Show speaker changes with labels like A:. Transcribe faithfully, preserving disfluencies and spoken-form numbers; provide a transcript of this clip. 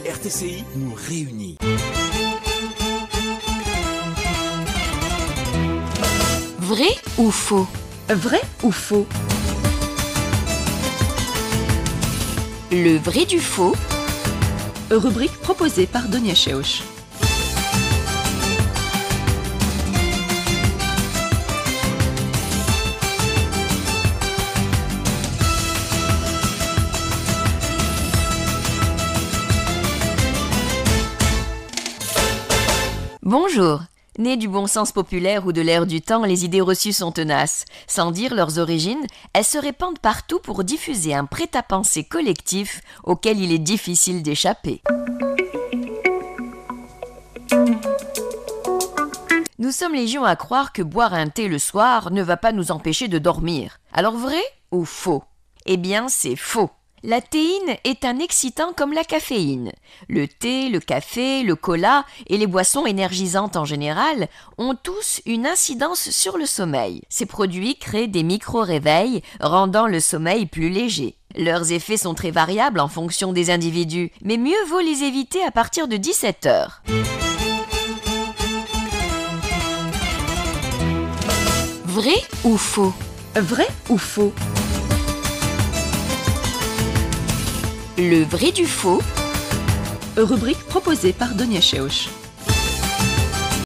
A: R T C I nous réunit.
B: Vrai ou faux?
C: Vrai ou faux?
B: Le vrai du faux.
C: Rubrique proposée par Donia Sheosh.
B: Bonjour. Nées du bon sens populaire ou de l'ère du temps, les idées reçues sont tenaces. Sans dire leurs origines, elles se répandent partout pour diffuser un prêt-à-penser collectif auquel il est difficile d'échapper. Nous sommes légion à croire que boire un thé le soir ne va pas nous empêcher de dormir. Alors vrai ou faux? Eh bien, c'est faux. La théine est un excitant comme la caféine. Le thé, le café, le cola et les boissons énergisantes en général ont tous une incidence sur le sommeil. Ces produits créent des micro-réveils, rendant le sommeil plus léger. Leurs effets sont très variables en fonction des individus, mais mieux vaut les éviter à partir de dix-sept heures. Vrai ou faux?
C: Vrai ou faux?
B: Le vrai du faux.
C: Rubrique proposée par Donia Sheosh.